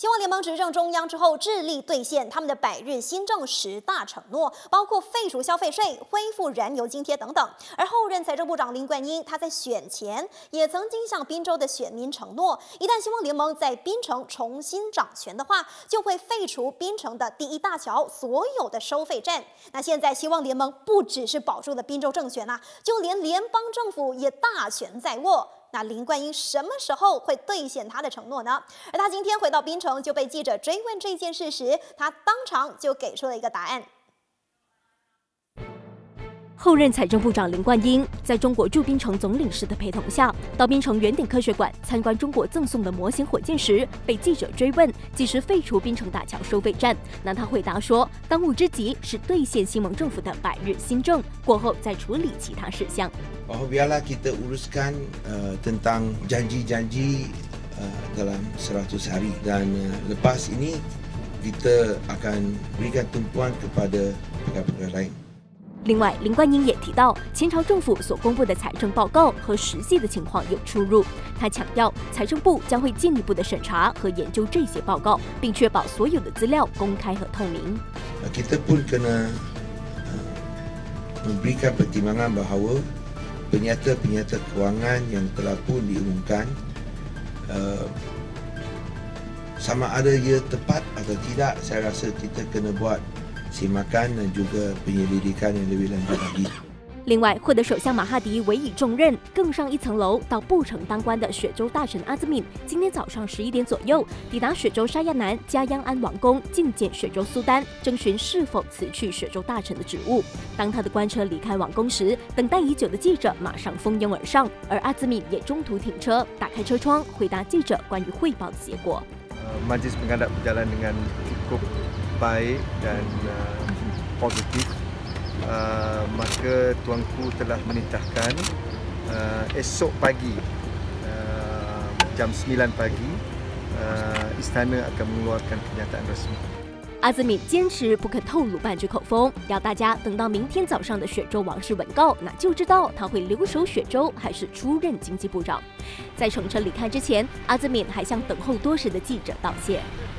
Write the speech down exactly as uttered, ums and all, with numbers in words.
希望联盟执政中央之后，致力兑现他们的百日新政十大承诺，包括废除消费税、恢复燃油津贴等等。而后任财政部长林冠英，他在选前也曾经向宾州的选民承诺，一旦希望联盟在槟城重新掌权的话，就会废除槟城的第一大桥所有的收费站。那现在希望联盟不只是保住了宾州政权啊，就连联邦政府也大权在握。 那林冠英什么时候会兑现他的承诺呢？而他今天回到槟城，就被记者追问这件事时，他当场就给出了一个答案。 后任财政部长林冠英在中国驻槟城总领事的陪同下，到槟城圆顶科学馆参观中国赠送的模型火箭时，被记者追问几时废除槟城大桥收费站。那他回答说，当务之急是兑现新盟政府的百日新政，过后再处理其他事项。 Oh, biarlah kita uruskan uh, tentang janji-janji uh, dalam seratus hari dan uh, lepas ini kita akan berikan tumpuan kepada perkara-perkara lain. 另外，林冠英也提到，前朝政府所公布的财政报告和实际的情况有出入。他强调，财政部将会进一步的审查和研究这些报告，并确保所有的资料公开和透明。 Kita pun kena memberikan pertimbangan bahawa penyata-penyata kewangan yang telah pun diumumkan sama ada ia tepat atau tidak, saya rasa kita kena buat simakan dan juga penyelidikan yang lebih lanjut lagi. 另外，获得首相马哈迪委以重任，更上一层楼到布城当官的雪州大臣阿兹敏，今天早上十一点左右抵达雪州沙亚南加央安王宫觐见雪州苏丹，征询是否辞去雪州大臣的职务。当他的官车离开王宫时，等待已久的记者马上蜂拥而上，而阿兹敏也中途停车，打开车窗回答记者关于汇报的结果。 Majlis pengadap berjalan dengan cukup baik dan uh, positif. Uh, maka tuanku telah menitahkan uh, esok pagi uh, jam sembilan pagi uh, istana akan mengeluarkan kenyataan resmi. 阿兹敏坚持不肯透露半句口风，要大家等到明天早上的雪州王室文告，那就知道他会留守雪州还是出任经济部长。在乘车离开之前，阿兹敏还向等候多时的记者道谢。